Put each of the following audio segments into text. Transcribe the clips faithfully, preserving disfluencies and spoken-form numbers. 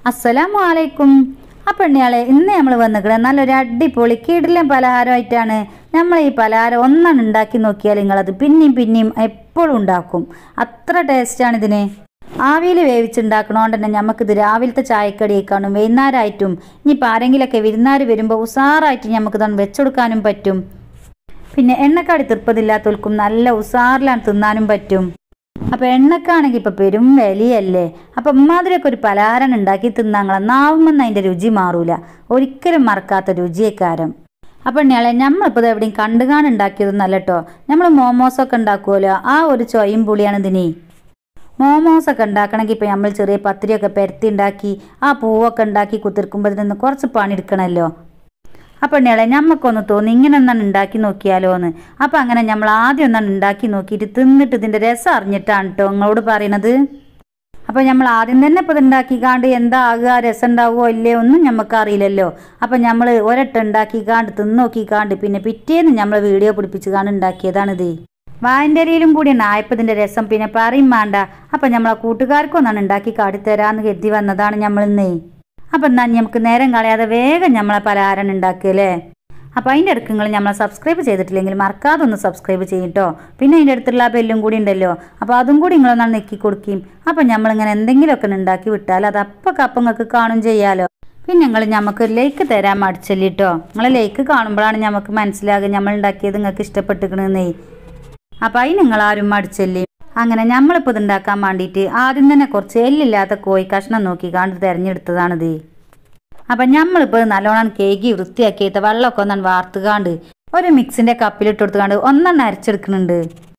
അസ്സലാമു അലൈക്കും. അപ്പം ഇയാളെ ഇന്ന് നമ്മൾ വന്നിരിക്കുന്നത് നല്ലൊരു അടിപൊളി കിടിലൻ പലഹാരമായിട്ടാണ്. നമ്മൾ ഈ പലഹാരം ഒന്നാണ് ഉണ്ടാക്കി നോക്കിയാൽ നിങ്ങളത് പിന്നെയും പിന്നെയും എപ്പോഴും ഉണ്ടാക്കും. അത്ര ടേസ്റ്റാണ് ഇതിന്. ആവിയിൽ വേവിച്ചുണ്ടാക്കണോണ്ട് തന്നെ നമുക്കിത് രാവിലത്തെ ചായക്കടിയേക്കാണും വൈകുന്നേരമായിട്ടും ഇനിയിപ്പോൾ ആരെങ്കിലുമൊക്കെ വിരുന്നാർ വരുമ്പോൾ ഉസാറായിട്ട് നമുക്കിതൊന്ന് വെച്ചെടുക്കാനും പറ്റും. പിന്നെ എണ്ണക്കാടി തീർപ്പതില്ലാത്തവർക്കും നല്ല ഉസാറിലാണ് തിന്നാനും പറ്റും. അപ്പോൾ എണ്ണക്കാണെങ്കിൽ ഇപ്പോൾ പെരും വിലയല്ലേ. അപ്പം ഇമ്മാതിരിയൊക്കെ ഒരു പലഹാരം ഉണ്ടാക്കി തിന്നാങ്ങളെ നാവുമെന്ന് അതിൻ്റെ രുചി മാറൂല. ഒരിക്കലും മറക്കാത്ത രുചിയേക്കാരം. അപ്പം ഇയാളെ നമ്മളിപ്പോൾ എവിടെയും കണ്ടുകാണ് ഉണ്ടാക്കിയതൊന്നല്ല കേട്ടോ. നമ്മൾ മോമോസൊക്കെ ഉണ്ടാക്കുമല്ലോ, ആ ഒരു ചൊയും പുളിയാണ് ഇതിന്. മോമോസൊക്കെ ഉണ്ടാക്കണമെങ്കിൽ ഇപ്പോൾ നമ്മൾ ചെറിയ പത്തിരിയൊക്കെ പരത്തി ഉണ്ടാക്കി ആ പൂവൊക്കെ ഉണ്ടാക്കി കുത്തിർക്കുമ്പോൾ ഇതിനൊന്ന് കുറച്ച് പണിയെടുക്കണമല്ലോ. അപ്പം ഇയാളെ ഞമ്മക്കൊന്ന് തോന്നി ഇങ്ങനെ ഒന്നാണ് ഉണ്ടാക്കി നോക്കിയാലോ എന്ന്. അപ്പം അങ്ങനെ നമ്മൾ ആദ്യം ഒന്നാണ് ഉണ്ടാക്കി നോക്കിയിട്ട് തിന്നിട്ട് ഇതിൻ്റെ രസം അറിഞ്ഞിട്ടാണ് കേട്ടോ നിങ്ങളോട് പറയണത്. അപ്പം നമ്മൾ ആദ്യം തന്നെ ഇപ്പോൾ ഇത് ഉണ്ടാക്കിക്കാണ്ട് എന്താ ആകുക, രസം ഉണ്ടാവുമോ ഇല്ലയോ ഒന്നും നമുക്ക് അറിയില്ലല്ലോ. അപ്പം നമ്മൾ ഒരട്ടം ഉണ്ടാക്കിക്കാണ്ട് തിന്ന് നോക്കിക്കാണ്ട് പിന്നെ പിറ്റേന്ന് നമ്മൾ വീഡിയോ പിടിപ്പിച്ച് കാണ്ട് ഉണ്ടാക്കിയതാണിത്. വായൻ്റെ അരിയിലും കൂടിയാണ് ആയപ്പതിൻ്റെ രസം പിന്നെ പറയും വേണ്ട. അപ്പം നമ്മളെ കൂട്ടുകാർക്കൊന്നാണ് ഉണ്ടാക്കി കാട്ടിത്തരാമെന്ന് കരുതി വന്നതാണ് നമ്മളിന്നേ. അപ്പം എന്നാൽ നമുക്ക് നേരം കളയാതെ വേഗം നമ്മളെ പലഹാരം ഉണ്ടാക്കുകയല്ലേ. അപ്പോൾ അതിൻ്റെ അടുക്ക് നിങ്ങൾ നമ്മളെ സബ്സ്ക്രൈബ് ചെയ്തിട്ടില്ലെങ്കിൽ മറക്കാതെ ഒന്ന് സബ്സ്ക്രൈബ് ചെയ്യും കേട്ടോ. പിന്നെ അതിൻ്റെ അടുത്തുള്ള ബെല്ലും കൂടി ഉണ്ടല്ലോ, അപ്പോൾ അതും കൂടി നിങ്ങളൊന്നാണ് നെക്കി കൊടുക്കുകയും അപ്പം നമ്മളിങ്ങനെ എന്തെങ്കിലുമൊക്കെ ഉണ്ടാക്കി വിട്ടാൽ അത് അപ്പം കപ്പം നിങ്ങൾക്ക് കാണും ചെയ്യാലോ. പിന്നെ നിങ്ങൾ നമുക്ക് ലൈക്ക് തരാൻ മടിച്ചല്ലേ കേട്ടോ. നിങ്ങൾ ലൈക്ക് കാണുമ്പോഴാണ് നമുക്ക് മനസ്സിലാകുക നമ്മൾ ഉണ്ടാക്കിയത് നിങ്ങൾക്ക് ഇഷ്ടപ്പെട്ടിരിക്കണമെന്നേ. അപ്പം അതിന് നിങ്ങളാരും മടിച്ചല്ലേ. അങ്ങനെ നമ്മളിപ്പോൾ ഇതുണ്ടാക്കാൻ വേണ്ടിയിട്ട് ആദ്യം തന്നെ കുറച്ച് എല്ലില്ലാത്ത കോഴി കഷ്ണം നോക്കി കാണ്ട് തിരഞ്ഞെടുത്തതാണിത്. അപ്പം നമ്മളിപ്പോൾ നല്ലോണം കേക്ക് വൃത്തിയാക്കിയിട്ട് വെള്ളമൊക്കെ ഒന്നാണ് വാർത്തുകാണ്ട് ഒരു മിക്സിൻ്റെ കപ്പിലിട്ട് കൊടുത്തുകാണ്ട് ഒന്നെണ്ണം അരച്ചെടുക്കുന്നുണ്ട്.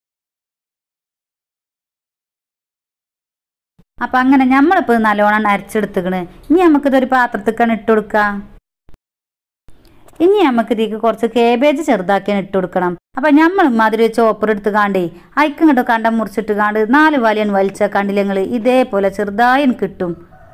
അപ്പം അങ്ങനെ നമ്മളിപ്പോൾ നല്ലോണം അരച്ചെടുത്തുക്കണ്. ഇനി നമുക്കിതൊരു പാത്രത്തേക്കാണ് ഇട്ട് കൊടുക്കുക. ഇനി നമുക്ക് ഇതിലേക്ക് കുറച്ച് കേബേജ് ചെറുതാക്കിയാണ് ഇട്ട് കൊടുക്കണം. അപ്പം നമ്മൾ മാതിരി ചോപ്പർ എടുത്ത് കാണ്ടേ അയക്കും കിട്ടും കണ്ടം മുറിച്ചിട്ട് കാണ്ട് നാല് വലിയൻ വലിച്ച കണ്ടില്ലെങ്കിൽ ഇതേപോലെ ചെറുതായി കിട്ടും.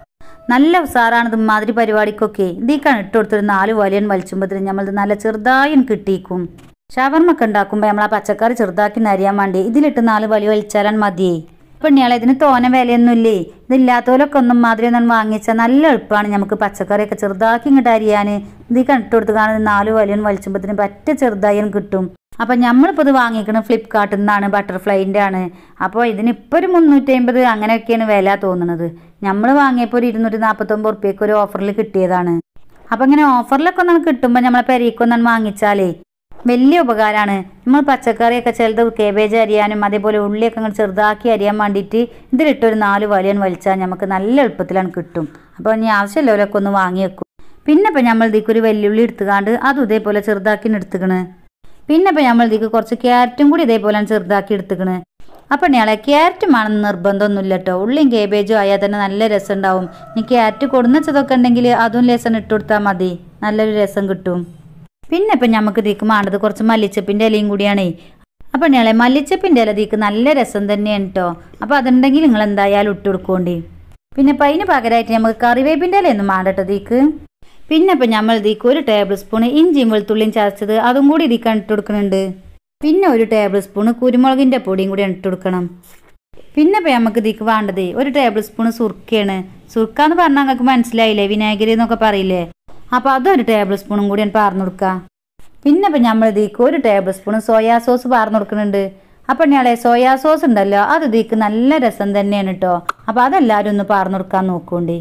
നല്ല ഉസാറാണിത് മാതിരി പരിപാടിക്കൊക്കെ. ഇതിലേക്കാണ് ഇട്ട് കൊടുത്തൊരു നാല് വലിയൻ വലിച്ചുമ്പോഴത്തേന് നമ്മളിത് നല്ല ചെറുതായും കിട്ടിയിരിക്കും. ഷവർമൊക്കെ ഉണ്ടാക്കുമ്പോൾ നമ്മൾ ആ പച്ചക്കറി ചെറുതാക്കി നരിയാൻ വേണ്ടി ഇതിലിട്ട് നാല് വലിയ വലിച്ചാലാണ് മതിയേ. അപ്പം ഇയാളെ ഇതിന് തോനെ വിലയൊന്നുമില്ലേ. ഇതില്ലാത്തവരൊക്കെ ഒന്നും മാതിരി ഒന്നും വാങ്ങിച്ചാൽ നല്ല എളുപ്പമാണ് നമുക്ക് പച്ചക്കറിയൊക്കെ ചെറുതാക്കി ഇങ്ങോട്ട് അരിയാൻ. ഇത് കണ്ടിട്ട് കൊടുത്ത് കാണുന്നത് നാല് വലിയ വലിച്ചുമ്പോഴത്തേന് പറ്റ ചെറുതായും കിട്ടും. അപ്പം നമ്മളിപ്പോൾ ഇത് വാങ്ങിക്കുന്നത് ഫ്ലിപ്കാർട്ടിൽ നിന്നാണ്, ബട്ടർഫ്ലൈൻ്റെ ആണ്. അപ്പോൾ ഇതിനിപ്പോൾ ഒരു മുന്നൂറ്റി അമ്പത് അങ്ങനെയൊക്കെയാണ് വില തോന്നുന്നത്. നമ്മൾ വാങ്ങിയപ്പോൾ ഒരു ഇരുന്നൂറ്റി നാൽപ്പത്തൊമ്പത് റുപ്യക്ക് ഒരു ഓഫറിൽ കിട്ടിയതാണ്. അപ്പം ഇങ്ങനെ ഓഫറിലൊക്കെ ഒന്നാണ് കിട്ടുമ്പോൾ നമ്മളെ പെരീക്കൊന്നാണ് വാങ്ങിച്ചാലേ വലിയ ഉപകാരമാണ്. നമ്മൾ പച്ചക്കറിയൊക്കെ ചിലത് കേബേജ് അരിയാനും അതേപോലെ ഉള്ളിയൊക്കെ അങ്ങ് ചെറുതാക്കി അരിയാൻ വേണ്ടിയിട്ട് ഇതിലിട്ടൊരു നാല് വലിയൻ വലിച്ചാൽ നമുക്ക് നല്ല എളുപ്പത്തിലാണ് കിട്ടും. അപ്പോൾ ഇനി ആവശ്യമുള്ളവരൊക്കെ ഒന്ന് വാങ്ങി വെക്കും. പിന്നെ ഇപ്പം നമ്മൾ ഇതിലേക്ക് ഒരു വെല്ലുള്ളി എടുത്തുകാണ്ട് അതും ഇതേപോലെ ചെറുതാക്കി എടുത്തുക്കണ്. പിന്നെ ഇപ്പം നമ്മൾ ഇതിലേക്ക് കുറച്ച് ക്യാരറ്റും കൂടി ഇതേപോലെ ചെറുതാക്കി എടുത്തുക്കണ്. അപ്പം ഇയാളെ ക്യാരറ്റും ആണെന്ന് നിർബന്ധമൊന്നുമില്ല കേട്ടോ. ഉള്ളിയും കേബേജും ആയാൽ തന്നെ നല്ല രസം ഉണ്ടാവും. ഇനി ക്യാരറ്റ് കൊടുന്നച്ചതൊക്കെ ഉണ്ടെങ്കിൽ അതും ലേസം ഇട്ട് കൊടുത്താൽ മതി, നല്ലൊരു രസം കിട്ടും. പിന്നെ ഇപ്പം നമുക്ക് ഇതിക്ക് വേണ്ടത് കുറച്ച് മല്ലിച്ചപ്പിൻ്റെ ഇലയും കൂടിയാണേ. അപ്പം ഇയാളെ മല്ലിച്ചപ്പിൻ്റെ ഇല ഇതിക്ക് നല്ല രസം തന്നെയാണ് കേട്ടോ. അപ്പോൾ അതുണ്ടെങ്കിൽ നിങ്ങൾ എന്തായാലും ഇട്ട് കൊടുക്കോണ്ടി. പിന്നെ ഇപ്പം അതിന് പകരമായിട്ട് നമുക്ക് കറിവേപ്പിൻ്റെ ഇലയൊന്നും വേണ്ട കേട്ടോ ഇതിക്ക്. പിന്നെ ഇപ്പം നമ്മൾ ഇതിക്ക് ഒരു ടേബിൾ സ്പൂൺ ഇഞ്ചിയും വെളുത്തുള്ളിയും ചതച്ചത് അതും കൂടി ഇതിക്കാൻ ഇട്ട് കൊടുക്കുന്നുണ്ട്. പിന്നെ ഒരു ടേബിൾ സ്പൂൺ കുരുമുളകിൻ്റെ പൊടിയും കൂടി ഇട്ട് കൊടുക്കണം. പിന്നെ ഇപ്പം നമുക്ക് ഇതിക്ക് വേണ്ടത് ഒരു ടേബിൾ സ്പൂൺ സുർക്കയാണ്. സുർക്ക എന്ന് പറഞ്ഞാൽ നിങ്ങൾക്ക് മനസ്സിലായില്ലേ, വിനാഗിരി എന്നൊക്കെ പറയില്ലേ. അപ്പോൾ അതൊരു ടേബിൾ സ്പൂണും കൂടി ഞാൻ പാർന്നു കൊടുക്കുക. പിന്നെ ഇപ്പം നമ്മൾ ഇതിക്ക് ഒരു ടേബിൾ സ്പൂൺ സോയാ സോസ് പാർന്നു കൊടുക്കുന്നുണ്ട്. അപ്പം ഞാളെ സോയാ സോസ് ഉണ്ടല്ലോ അത് ഇതിക്ക് നല്ല രസം തന്നെയാണ് കേട്ടോ. അപ്പോൾ അതെല്ലാവരും ഒന്ന് പാർന്നു കൊടുക്കാൻ നോക്കുകൊണ്ടേ.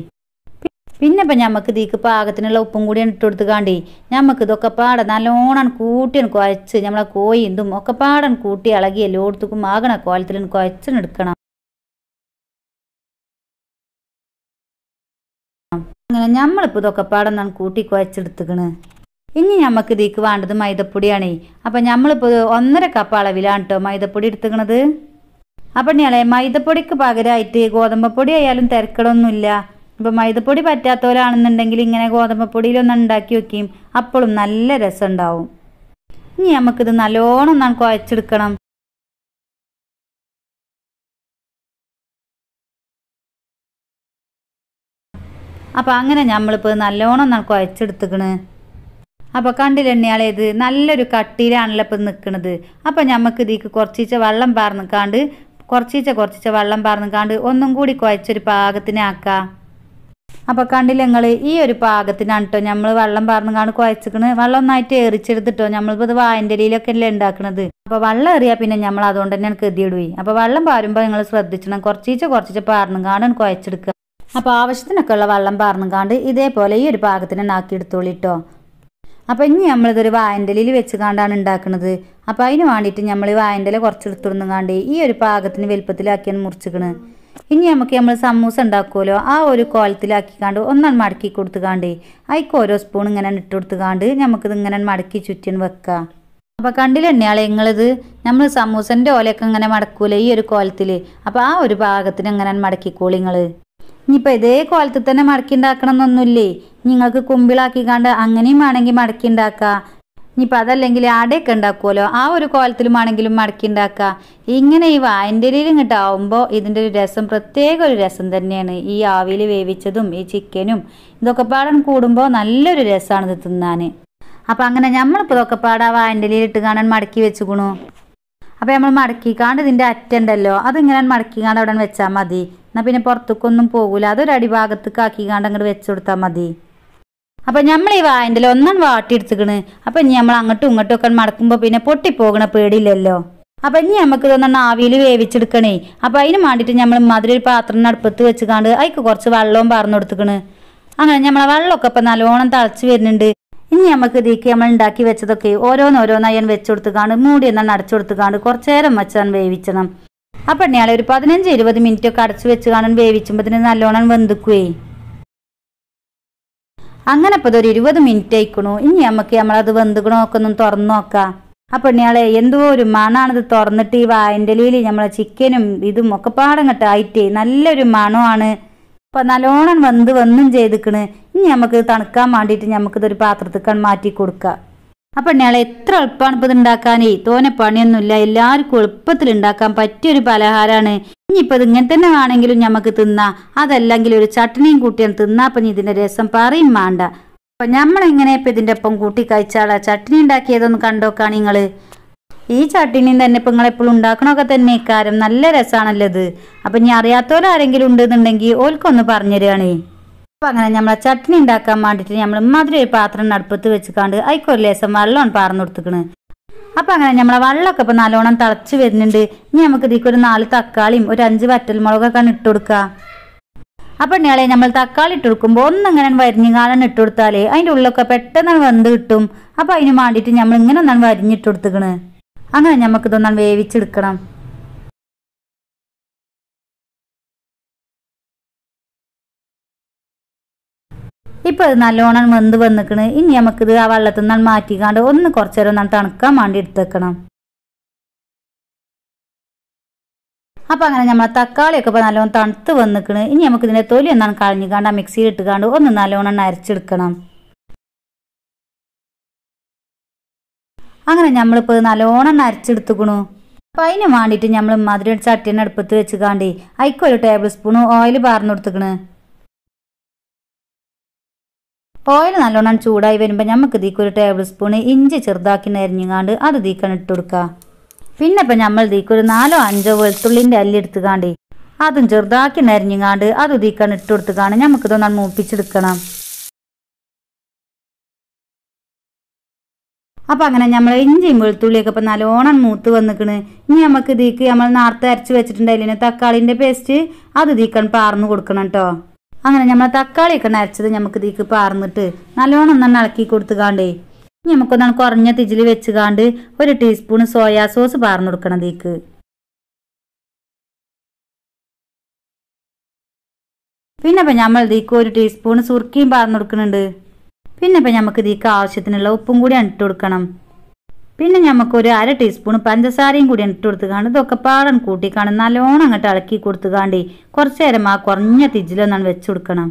പിന്നെ ഇപ്പം നമുക്ക് ഇതിക്ക് പാകത്തിനുള്ള ഉപ്പും കൂടി ഇട്ട് കൊടുത്തുകാണ്ടേ നമുക്ക് ഇതൊക്കെ പാടെ നല്ലോണം കൂട്ടിയാണ് കുഴച്ച് നമ്മളെ കോഴി ഇതും ഒക്കെ പാടൻ കൂട്ടി ഇളകി എല്ലായിടത്തേക്കും ആകണ കോലത്തിൽ കുഴച്ചെടുക്കണം. അങ്ങനെ നമ്മളിപ്പോൾ ഇതൊക്കെ പാടന്നാണ് കൂട്ടി കുഴച്ചെടുത്തുക്കണ്. ഇനി നമുക്ക് ഇതിക്ക് വേണ്ടത് മൈദപ്പൊടിയാണേ. അപ്പം നമ്മളിപ്പോൾ ഒന്നര കപ്പ് അളവിലാണ് കേട്ടോ മൈദപ്പൊടി എടുത്തുക്കണത്. അപ്പം ഞാളെ മൈദപ്പൊടിക്ക് പകരമായിട്ട് ഗോതമ്പപ്പൊടി ആയാലും തിരക്കടൊന്നുമില്ല. ഇപ്പം മൈദപ്പൊടി പറ്റാത്തവരാണെന്നുണ്ടെങ്കിൽ ഇങ്ങനെ ഗോതമ്പപ്പൊടിയിലൊന്നും ഉണ്ടാക്കി വെക്കും, അപ്പോഴും നല്ല രസം ഉണ്ടാവും. ഇനി നമുക്കിത് നല്ലോണം ഒന്നാണ് കുഴച്ചെടുക്കണം. അപ്പം അങ്ങനെ നമ്മളിപ്പോൾ നല്ലോണം ഒന്നാണ് കുഴച്ചെടുത്തുക്കണ്. അപ്പോൾ കണ്ടില്ലെണ്ണയാളേത് നല്ലൊരു കട്ടിയിലാണല്ലോ ഇപ്പം നിൽക്കുന്നത്. അപ്പം നമുക്ക് ഇതിക്ക് കുറച്ചീച്ച വെള്ളം പാർന്നിക്കാണ്ട് കുറച്ചീച്ച കുറച്ചീച്ച വെള്ളം പാർന്നിക്കാണ്ട് ഒന്നും കൂടി കുഴച്ചൊരു പാകത്തിനാക്കാം. അപ്പോൾ കണ്ടില്ല നിങ്ങൾ ഈ ഒരു പാകത്തിനാണ് കേട്ടോ നമ്മൾ വെള്ളം പാർന്ന് കാണും കുഴച്ചിക്കണ്. വെള്ളം ഒന്നായിട്ട് എറിച്ചെടുത്തിട്ടോ നമ്മളിപ്പോൾ ഇത് വായൻ്റെ ഇലയിലൊക്കെ അല്ലേ ഉണ്ടാക്കുന്നത്. അപ്പോൾ വെള്ളം എറിയാൽ പിന്നെ നമ്മൾ അതുകൊണ്ട് തന്നെയാണ് ഗതിയിടുകയും. അപ്പോൾ വെള്ളം പാരുമ്പോൾ നിങ്ങൾ ശ്രദ്ധിക്കണം, കുറച്ചീച്ച കുറച്ചിച്ച് പാർന്നും കാണും കുഴച്ചെടുക്കുക. അപ്പോൾ ആവശ്യത്തിനൊക്കെ ഉള്ള വെള്ളം പാർന്നും കാണ്ട് ഇതേപോലെ ഈ ഒരു പാകത്തിന് ആക്കി എടുത്തോളി കേട്ടോ. അപ്പോൾ ഇനി നമ്മളിതൊരു വായൻ്റെ ഇലയിൽ വെച്ച് കാണ്ടാണ് ഉണ്ടാക്കുന്നത്. അപ്പോൾ അതിന് വേണ്ടിയിട്ട് നമ്മൾ വായൻ്റെ ഇല കുറച്ചെടുത്തിരുന്നും കാണ്ട് ഈ ഒരു പാകത്തിന് വലുപ്പത്തിലാക്കിയാണ് മുറിച്ചിക്കണ്. ഇനി നമുക്ക് നമ്മൾ സമൂസ ഉണ്ടാക്കുമല്ലോ, ആ ഒരു കോലത്തിലാക്കിക്കാണ്ട് ഒന്നാണ് മടക്കി കൊടുത്തുകാണ്ട് അതിക്ക് ഓരോ സ്പൂൺ ഇങ്ങനെ ഇട്ട് കൊടുത്തുകാണ്ട് നമുക്കിത് ഇങ്ങനെ മടക്കി ചുറ്റിന് വെക്കാം. അപ്പോൾ കണ്ടില്ല എണ്ണയാളെ നിങ്ങളിത് നമ്മൾ സമൂസൻ്റെ ഓലയൊക്കെ ഇങ്ങനെ മടക്കൂലേ ഈ ഒരു കോലത്തിൽ. അപ്പോൾ ആ ഒരു പാകത്തിന് ഇങ്ങനെ മടക്കിക്കോളി നിങ്ങൾ. ഇനിയിപ്പോൾ ഇതേ കോലത്തിൽ തന്നെ മടക്കി ഉണ്ടാക്കണം എന്നൊന്നുമില്ലേ, നിങ്ങൾക്ക് കുമ്പിളാക്കിക്കാണ്ട് അങ്ങനെയും വേണമെങ്കിൽ മടക്കി ഉണ്ടാക്കുക. ഇനിയിപ്പോൾ അതല്ലെങ്കിൽ ആടയൊക്കെ ഉണ്ടാക്കുമല്ലോ, ആ ഒരു കോലത്തിലും ആണെങ്കിലും മടക്കി ഉണ്ടാക്കുക. ഇങ്ങനെ ഈ വായൻ്റെ ഇലയിൽ ഇങ്ങോട്ടാവുമ്പോൾ ഇതിൻ്റെ ഒരു രസം പ്രത്യേക ഒരു രസം തന്നെയാണ്. ഈ ആവിയിൽ വേവിച്ചതും ഈ ചിക്കനും ഇതൊക്കെ പാടാൻ കൂടുമ്പോൾ നല്ലൊരു രസമാണ് ഇത് തിന്നാൻ. അപ്പം അങ്ങനെ നമ്മളിപ്പോൾ ഇതൊക്കെ പാടാ വായൻ്റെ ഇലയിൽ ഇട്ട് കാണാൻ മടക്കി വെച്ചുക്കണു. അപ്പോൾ നമ്മൾ മടക്കിക്കാണ്ട് ഇതിൻ്റെ അറ്റുണ്ടല്ലോ അതിങ്ങനെ മടക്കിക്കാണ്ട് അവിടെ വെച്ചാൽ മതി. എന്നാൽ പിന്നെ പുറത്തേക്കൊന്നും പോകില്ല, അതൊരു അടിഭാഗത്തേക്ക് ആക്കിക്കാണ്ട് അങ്ങോട്ട് വെച്ച് കൊടുത്താൽ മതി. അപ്പം നമ്മൾ ഈ വായൻ്റെ ഇല ഒന്നാണ് വാട്ടിയെടുത്തിക്കണ്. അപ്പം ഇനി നമ്മൾ അങ്ങോട്ടും ഇങ്ങോട്ടും ഒക്കെ മടക്കുമ്പോൾ പിന്നെ പൊട്ടിപ്പോകണ പേടിയില്ലല്ലോ. അപ്പം ഇനി നമുക്ക് ഇതൊന്നാണ് ആവിയിൽ വേവിച്ചെടുക്കണേ. അപ്പം അതിന് വേണ്ടിയിട്ട് നമ്മൾ മധുര ഒരു പാത്രം അടുപ്പത്ത് വെച്ചുകാണ്ട് അതിക്ക് കുറച്ച് വെള്ളവും പാർന്നു കൊടുത്തിക്കണ്. അങ്ങനെ നമ്മളെ വെള്ളമൊക്കെ ഇപ്പം നല്ലോണം തിളച്ച് വരുന്നുണ്ട്. ഇനി നമുക്ക് ഇതിക്ക് നമ്മൾ ഉണ്ടാക്കി വെച്ചതൊക്കെ ഓരോന്നോരോന്നായി വെച്ച് കൊടുത്തുകാണ്ട് മൂടി എന്നാണ് അടച്ചു കൊടുത്തുകാണ്ട് കുറച്ച് നേരം വെച്ചാണ് വേവിച്ചണം. അപ്പം ഇയാളെ ഒരു പതിനഞ്ച് ഇരുപത് മിനിറ്റ് ഒക്കെ അടച്ചു വെച്ച് കാണാൻ വേവിച്ചുമ്പോൾ നല്ലോണം വെന്തുക്കുവേ. അങ്ങനെ ഇപ്പോൾ ഇതൊരു ഇരുപത് മിനിറ്റ് ആയിക്കണു. ഇനി നമുക്ക് നമ്മളത് വെന്തുക്കണോ ഒക്കെ ഒന്ന് തുറന്നു നോക്കാം. അപ്പം ഇയാളെ എന്തോ ഒരു മണമാണിത് തുറന്നിട്ട് ഈ വായൻ്റെ ഇലയിൽ നമ്മളെ ചിക്കനും ഇതും ഒക്കെ പാടങ്ങട്ടായിട്ടേ നല്ലൊരു മണമാണ്. അപ്പം നല്ലോണം വെന്ത് വന്നും ചെയ്തിക്കണ്. ഇനി നമുക്ക് തണുക്കാൻ വേണ്ടിയിട്ട് നമുക്കിതൊരു പാത്രത്തേക്കാണ് മാറ്റി കൊടുക്കുക. അപ്പം ഇയാളെ എത്ര എളുപ്പമാണ് ഇപ്പോൾ ഇത് ഉണ്ടാക്കാനേ, തോനെ പണിയൊന്നുമില്ല, എല്ലാവർക്കും എളുപ്പത്തിൽ ഉണ്ടാക്കാൻ പറ്റിയൊരു പലഹാരമാണ്. ഇനിയിപ്പോൾ ഇത് ഇങ്ങനെ തന്നെ വേണമെങ്കിലും നമുക്ക് തിന്നാം, അതല്ലെങ്കിൽ ഒരു ചട്നിയും കൂട്ടിയാണ് തിന്നാ. അപ്പം ഇതിൻ്റെ രസം പറയും വേണ്ട. അപ്പം നമ്മളെങ്ങനെ ഇപ്പം ഇതിൻ്റെ ഒപ്പം കൂട്ടി കഴിച്ചാളാ ചട്നി ഉണ്ടാക്കിയതൊന്ന് കണ്ടോക്കാണ് നിങ്ങൾ. ഈ ചട്നിയും തന്നെ ഇപ്പം നിങ്ങളെപ്പോഴും ഉണ്ടാക്കണമൊക്കെ തന്നെ കാര്യം നല്ല രസമാണല്ലോ ഇത്. അപ്പം ഇനി അറിയാത്തവരാരെങ്കിലും ഉണ്ടെന്നുണ്ടെങ്കിൽ ഓൽക്കൊന്ന് പറഞ്ഞു തരികയാണേ. അപ്പം അങ്ങനെ നമ്മളെ ചട്നി ഉണ്ടാക്കാൻ വേണ്ടിയിട്ട് നമ്മൾ മധുര ഒരു പാത്രം അടുപ്പത്ത് വെച്ചിക്കാണ്ട് അതിക്കൊരു ലേസം വെള്ളമാണ് പാർന്നു കൊടുത്തിക്കണ്. അപ്പം അങ്ങനെ നമ്മളെ വെള്ളമൊക്കെ ഇപ്പം നല്ലോണം തിളച്ച് വരുന്നുണ്ട്. ഇനി നമുക്ക് ഇതിക്കൊരു നാല് തക്കാളിയും ഒരു അഞ്ച് വറ്റൽമുളകൊക്കെ ഇട്ട് കൊടുക്കുക. അപ്പം ഇയാളെ നമ്മൾ തക്കാളി ഇട്ട് കൊടുക്കുമ്പോൾ ഒന്നിങ്ങനെ വരിഞ്ഞുകാലം ഇട്ട് കൊടുത്താലേ അതിൻ്റെ ഉള്ളിലൊക്കെ പെട്ടെന്ന് വെന്ത് കിട്ടും. അപ്പം അതിന് വേണ്ടിയിട്ട് നമ്മൾ ഇങ്ങനെ ഒന്നാണ് വരിഞ്ഞിട്ട് കൊടുത്തിക്കണ്. അങ്ങനെ നമുക്കിതൊന്നാണ് വേവിച്ചെടുക്കണം. ഇപ്പം അത് നല്ലോണം വെന്ത് വന്നിക്കണ്. ഇനി നമുക്കിത് ആ വെള്ളത്തിൽ നിന്നാണ് മാറ്റിക്കാണ്ട് ഒന്ന് കുറച്ച് നേരം ഒന്നാണ് തണുക്കാൻ വേണ്ടി എടുത്തേക്കണം. അപ്പം അങ്ങനെ നമ്മളെ തക്കാളിയൊക്കെ ഇപ്പോൾ നല്ലോണം തണുത്ത് വന്നിക്കണ്. ഇനി നമുക്കിതിൻ്റെ തൊലി ഒന്നാണ് കളഞ്ഞിക്കാണ്ട് ആ മിക്സിയിൽ ഇട്ടുകാണ്ട് ഒന്ന് നല്ലോണം അരച്ചെടുക്കണം. അങ്ങനെ നമ്മളിപ്പോൾ നല്ലോണം അരച്ചെടുത്തുക്കണു. അപ്പം അതിന് വേണ്ടിയിട്ട് നമ്മൾ മധുര ചട്ടിനെ അടുപ്പത്ത് വെച്ച് കാണ്ടി അതിക്കൊരു ടേബിൾ സ്പൂൺ ഓയിൽ പാർന്നു കൊടുത്തിക്കണ്. ഓയിൽ നല്ലോണം ചൂടായി വരുമ്പോൾ നമുക്ക് ഇതിക്ക് ഒരു ടേബിൾ സ്പൂൺ ഇഞ്ചി ചെറുതാക്കി അരിഞ്ഞുകാണ്ട് അത് ഇതിക്കാണ് ഇട്ട് കൊടുക്കുക. പിന്നെ ഇപ്പം നമ്മൾ ഇതിക്ക് ഒരു നാലോ അഞ്ചോ വെളുത്തുള്ളിൻ്റെ അല്ലി എടുത്തുകാണ്ട് അതും ചെറുതാക്കി അരിഞ്ഞുകാണ്ട് അത് ഇതിക്കാണ് ഇട്ട് കൊടുത്തുകാണ്ട് നമുക്കിതൊന്നാണ് മൂപ്പിച്ചെടുക്കണം. അപ്പം അങ്ങനെ നമ്മൾ ഇഞ്ചിയും വെളുത്തുള്ളിയൊക്കെ ഇപ്പം നല്ലോണം മൂത്ത് വന്നിക്കണ്. ഇനി നമുക്ക് ഇതിക്ക് നമ്മൾ നേരത്തെ അരച്ച് വെച്ചിട്ടുണ്ടായില്ലേ തക്കാളിൻ്റെ പേസ്റ്റ് അത് ഇതിക്കാണ് പാർന്നു കൊടുക്കണം കേട്ടോ. അങ്ങനെ നമ്മൾ തക്കാളിയൊക്കെ അരച്ചത് നമുക്ക് ഇതിക്ക് പാർന്നിട്ട് നല്ലോണം ഒന്നാണ് ഇളക്കി കൊടുത്തുകാണ്ടേ ഇനി നമുക്കൊന്നാണ് കുറഞ്ഞ തിജിൽ വെച്ചുകാണ്ട് ഒരു ടീസ്പൂൺ സോയാ സോസ് പാർന്നു കൊടുക്കണം ഇതിക്ക്. പിന്നെ ഇപ്പം നമ്മൾ ഇതിക്ക് ഒരു ടീസ്പൂൺ സുർക്കയും പാർന്നു കൊടുക്കുന്നുണ്ട്. പിന്നെ ഇപ്പം നമുക്ക് ഇതിക്ക് ആവശ്യത്തിനുള്ള ഉപ്പും കൂടി ഇട്ട് കൊടുക്കണം. പിന്നെ നമുക്കൊരു അര ടീസ്പൂൺ പഞ്ചസാരയും കൂടി ഇട്ട് കൊടുത്തുകാണ്ട് ഇതൊക്കെ പാടൻ കൂട്ടിക്കാണ്ട് നല്ലോണം അങ്ങോട്ട് ഇളക്കി കൊടുത്തുകാണ്ട് കുറച്ച് നേരം ആ കുറഞ്ഞ തിജിലൊന്നാണ് വെച്ച് കൊടുക്കണം.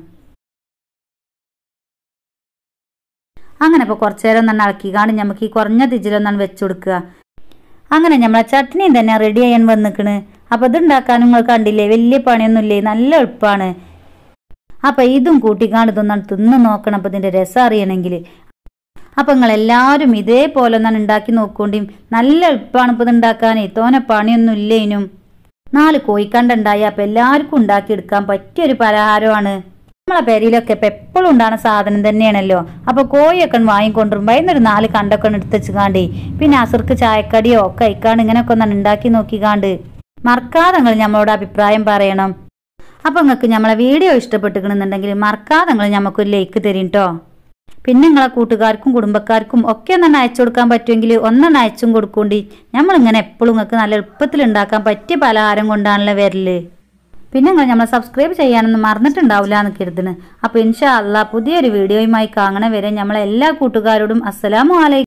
അങ്ങനെ ഇപ്പോൾ കുറച്ച് നേരം ഒന്നാണ് ഇളക്കിക്കാണ്ട് നമുക്ക് ഈ കുറഞ്ഞ തിജിലൊന്നാണ് വെച്ച് കൊടുക്കുക. അങ്ങനെ നമ്മളെ ചട്നിയും തന്നെ റെഡി ചെയ്യാൻ വന്നിക്കണ്. അപ്പോൾ ഇതുണ്ടാക്കാൻ നിങ്ങൾ കണ്ടില്ലേ, വലിയ പണിയൊന്നുമില്ലേ, നല്ല എളുപ്പമാണ്. അപ്പം ഇതും കൂട്ടിക്കാണ്ട് ഇതൊന്നാണ് തിന്ന് നോക്കണം അപ്പം ഇതിൻ്റെ രസം അറിയണമെങ്കിൽ. അപ്പം നിങ്ങളെല്ലാവരും ഇതേപോലെ ഒന്നാണ് ഉണ്ടാക്കി നോക്കൊണ്ടിയും നല്ല എളുപ്പമാണ് ഇപ്പോൾ ഇത് ഉണ്ടാക്കാനേ, തോനെ പണിയൊന്നും ഇല്ലേനും. നാല് കോഴിക്കണ്ടുണ്ടായി അപ്പം എല്ലാവർക്കും ഉണ്ടാക്കിയെടുക്കാൻ പറ്റിയൊരു പലഹാരമാണ്. നമ്മളെ പെരയിലൊക്കെ ഇപ്പം എപ്പോഴും ഉണ്ടാകുന്ന സാധനം തന്നെയാണല്ലോ. അപ്പോൾ കോഴിയൊക്കെ വാങ്ങിക്കൊണ്ടിരുമ്പോൾ അതിനൊരു നാല് കണ്ടൊക്കെ എടുത്ത് വെച്ചുകാണ്ട് പിന്നെ അസർക്ക് ചായക്കടിയോ കഴിക്കാണ്ട് ഇങ്ങനെയൊക്കെ ഒന്ന് ഉണ്ടാക്കി നോക്കിക്കാണ്ട് മറക്കാതെ നിങ്ങൾ നമ്മളോട് അഭിപ്രായം പറയണം. അപ്പോൾ നിങ്ങൾക്ക് നമ്മളെ വീഡിയോ ഇഷ്ടപ്പെട്ടിരിക്കണമെന്നുണ്ടെങ്കിൽ മറക്കാതെ നിങ്ങൾ നമുക്കൊരു ലൈക്ക് തരും കേട്ടോ. പിന്നെ നിങ്ങളെ കൂട്ടുകാർക്കും കുടുംബക്കാർക്കും ഒക്കെ ഒന്നെണ്ണം അയച്ചു കൊടുക്കാൻ പറ്റുമെങ്കിൽ ഒന്നെണ്ണം അയച്ചും കൊടുക്കൂണ്ടി. നമ്മളിങ്ങനെ എപ്പോഴും നിങ്ങൾക്ക് നല്ല എളുപ്പത്തിൽ ഉണ്ടാക്കാൻ പറ്റിയ പലഹാരം കൊണ്ടാണല്ലോ വരല്. പിന്നെ നിങ്ങൾ നമ്മളെ സബ്സ്ക്രൈബ് ചെയ്യാനൊന്നും മറന്നിട്ടുണ്ടാവില്ല എന്ന് കരുതുന്നു. അപ്പോൾ ഇൻഷാ അല്ലാ പുതിയൊരു വീഡിയോയുമായി കാണണ വരെ നമ്മളെ എല്ലാ കൂട്ടുകാരോടും അസ്സലാമു അലൈക്കും.